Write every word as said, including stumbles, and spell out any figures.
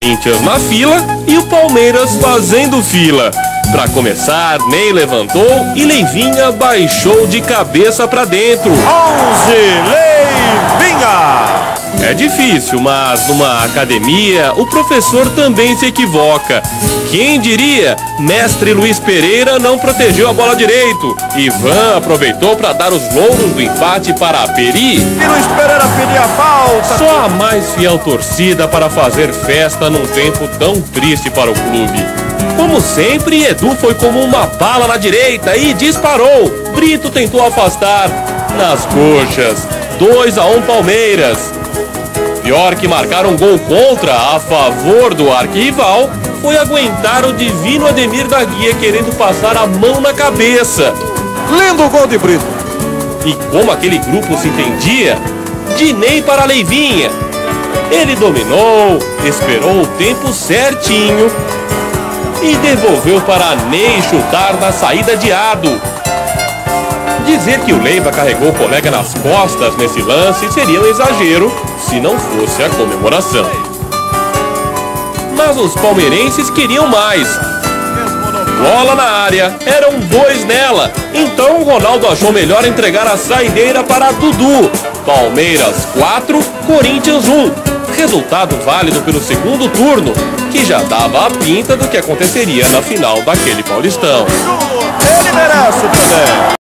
Corinthians na fila e o Palmeiras fazendo fila. Para começar, Ney levantou e Leivinha baixou de cabeça para dentro. onze, Leivinha! É difícil, mas numa academia o professor também se equivoca. Quem diria? Mestre Luiz Pereira não protegeu a bola direito. Ivan aproveitou para dar os louros do empate para a Peri. E Luiz Pereira pedia a falta. Só a mais fiel torcida para fazer festa num tempo tão triste para o clube. Como sempre, Edu foi como uma bala na direita e disparou. Brito tentou afastar nas coxas. dois a um Palmeiras. Pior que marcar um gol contra a favor do arquirrival foi aguentar o divino Ademir da Guia querendo passar a mão na cabeça. Lindo gol de Brito. E como aquele grupo se entendia, de Ney para Leivinha. Ele dominou, esperou o tempo certinho e devolveu para Ney chutar na saída de Ado. Dizer que o Leiva carregou o colega nas costas nesse lance seria um exagero se não fosse a comemoração. Mas os palmeirenses queriam mais. Bola na área, eram dois nela. Então o Ronaldo achou melhor entregar a saideira para Dudu. Palmeiras quatro, Corinthians um. Resultado válido pelo segundo turno, que já dava a pinta do que aconteceria na final daquele Paulistão. Ele merece também.